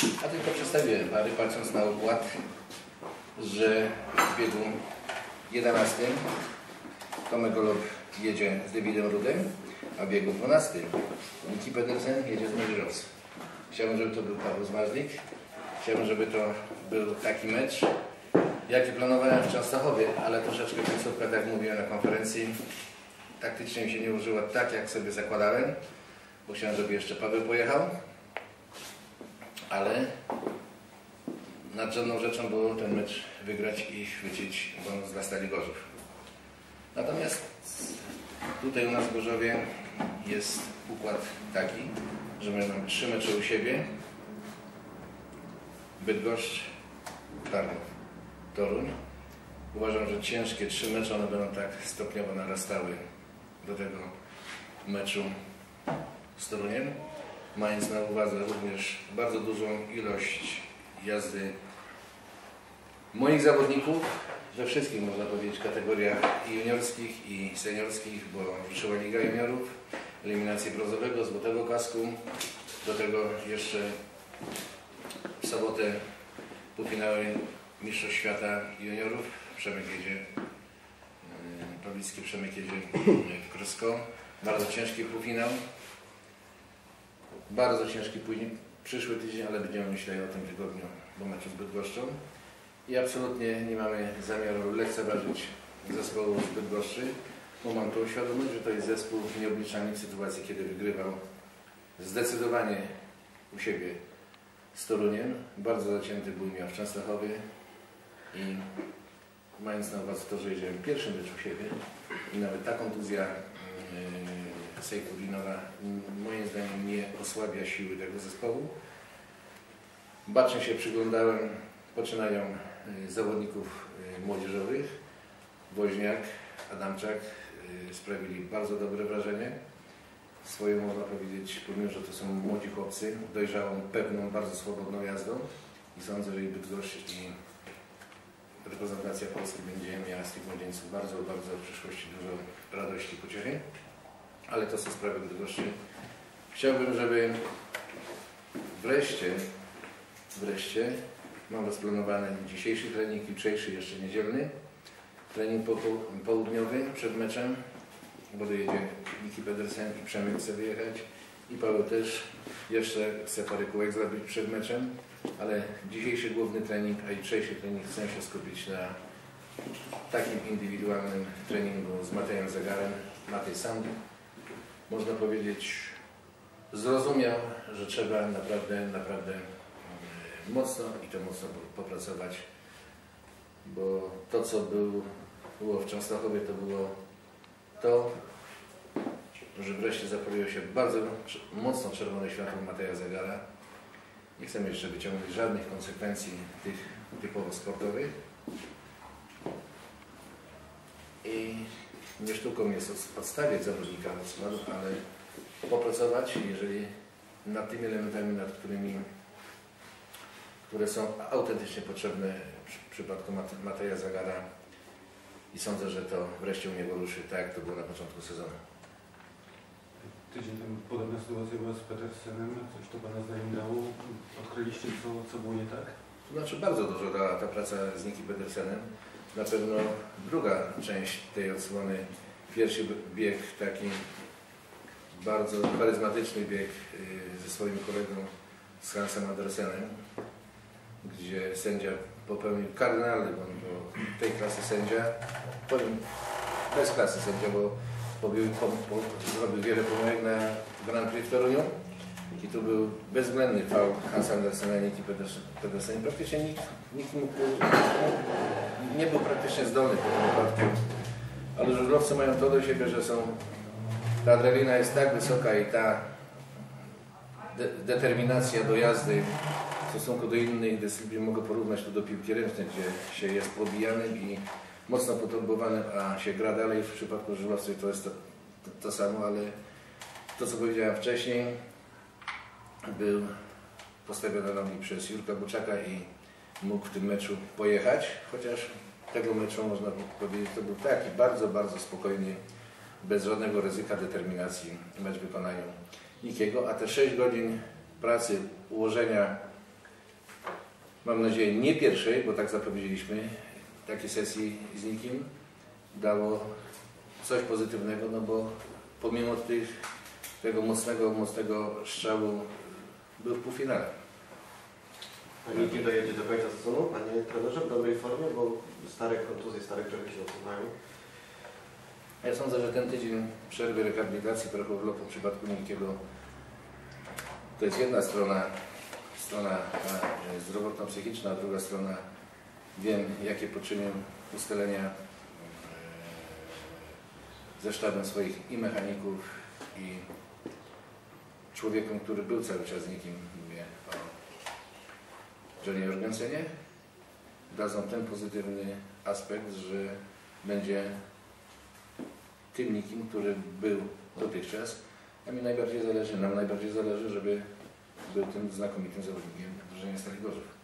A tylko przedstawiłem pary, patrząc na układ, że w biegu 11 Tomek Golob jedzie z Davidem Rudem, a w biegu 12 Niki Pedersen jedzie z Mężyrowcem. Chciałbym, żeby to był Paweł Zmarzlik. Chciałbym, żeby to był taki mecz, jaki planowałem w Częstochowie, ale troszeczkę końcówka, tak jak mówiłem na konferencji, taktycznie mi się nie użyła tak, jak sobie zakładałem, bo chciałem, żeby jeszcze Paweł pojechał, ale nadrzędną rzeczą było ten mecz wygrać i chwycić bonus dla Stali Gorzów. Natomiast tutaj u nas w Gorzowie jest układ taki, że my mamy 3 mecze u siebie: Bydgoszcz, Tarnów, Toruń. Uważam, że ciężkie 3 mecze, one będą tak stopniowo narastały do tego meczu z Toruniem, mając na uwadze również bardzo dużą ilość jazdy moich zawodników we wszystkich, można powiedzieć, kategoriach i juniorskich, i seniorskich, bo ruszyła Liga Juniorów, eliminację brązowego, złotego kasku, do tego jeszcze w sobotę półfinały Mistrzostw Świata Juniorów. Przemek jedzie, Pawlicki Przemek jedzie w Krysko. Bardzo ciężki półfinał. Bardzo ciężki później przyszły tydzień, ale będziemy myśleli o tym tygodniu, bo meczu z Bydgoszczą. I absolutnie nie mamy zamiaru lekceważyć zespołu z Bydgoszczy, bo mam tą świadomość, że to jest zespół nieobliczalny w sytuacji, kiedy wygrywał zdecydowanie u siebie z Toruniem. Bardzo zacięty bój miał w Częstochowie i mając na uwadze to, że jedziemy pierwszy mecz u siebie i nawet ta kontuzja Sejfudinowa moim zdaniem nie osłabia siły tego zespołu. Bacznie się przyglądałem poczynają zawodników młodzieżowych. Woźniak, Adamczak sprawili bardzo dobre wrażenie. Swoją, można powiedzieć, pomimo że to są młodzi chłopcy, dojrzałą, pewną, bardzo swobodną jazdą i sądzę, że i Bydgoszcz i reprezentacja Polski będzie miała z tych młodzieńców bardzo w przyszłości dużo radości i pociechy. Ale to są sprawy Bydgoszczy. Chciałbym, żeby wreszcie mam rozplanowany dzisiejszy trening, jutrzejszy, jeszcze niedzielny. Trening południowy przed meczem, bo dojedzie Niki Pedersen i Przemek chce wyjechać. I Paweł też jeszcze chce parę kółek zrobić przed meczem. Ale dzisiejszy główny trening, a jutrzejszy trening chcę się skupić na takim indywidualnym treningu z Matejem Zegarem. Matej sam, można powiedzieć, zrozumiał, że trzeba naprawdę mocno i to mocno popracować, bo to, co było w Częstochowie, to było to, że wreszcie zapaliło się bardzo mocno czerwone światło Mateja Zegara. Nie chcemy jeszcze wyciągnąć żadnych konsekwencji tych typowo sportowych i nie sztuką jest odstawiać zawodnika od składu, ale popracować, jeżeli nad tymi elementami, które są autentycznie potrzebne w przypadku Mateja Zegara i sądzę, że to wreszcie u niego ruszy tak, jak to było na początku sezonu. Tydzień temu podobna sytuacja była z Pedersenem. Coś to Pana zdaniem dało? Odkryliście, co było nie tak? To znaczy bardzo dużo dała ta praca z Niki Pedersenem. Na pewno druga część tej odsłony, pierwszy bieg, taki bardzo charyzmatyczny bieg ze swoim kolegą, z Hansem Andersenem, gdzie sędzia popełnił kardynalny błąd, bo tej klasy sędzia, powiem bez klasy sędzia, bo zrobił wiele pomyłek na Grand Prix w Toruniu i tu był bezwzględny faul Hansa Andersena i Niki Pedersen. Praktycznie nikt nie był praktycznie zdolny po tym wypadku, ale żużlowcy mają to do siebie, że ta adrenalina jest tak wysoka i ta determinacja do jazdy w stosunku do innych dyscyplin, mogę porównać to do piłki ręcznej, gdzie się jest pobijanym i mocno poturbowanym, a się gra dalej. W przypadku żużlowców to jest to samo, ale to, co powiedziałem wcześniej, był postawiony na mnie przez Jurka Buczaka i mógł w tym meczu pojechać, chociaż tego meczu, można powiedzieć, to był taki bardzo spokojny, bez żadnego ryzyka, determinacji mecz w wykonaniu Nikiego, a te 6 godzin pracy, ułożenia mam nadzieję nie pierwszej, bo tak zapowiedzieliśmy, takiej sesji z nikim dało coś pozytywnego, no bo pomimo tego mocnego strzału był w półfinale. A Niki dojedzie do końca sezonu, panie trenerze, w dobrej formie, bo stare kontuzje, stare grzechy się odsuwają. Ja sądzę, że ten tydzień przerwy rehabilitacji trochę urlopu w przypadku Nikiego to jest jedna strona zdrowotno-psychiczna, a druga strona wiem, jakie poczynię ustalenia ze sztabem swoich i mechaników, i człowiekiem, który był cały czas z nikim, mówię o Johnny Jorgensenie, dadzą ten pozytywny aspekt, że będzie tym nikim, który był dotychczas. A mi najbardziej zależy, nam najbardziej zależy, żeby był tym znakomitym zawodnikiem drużyny Stali Gorzów.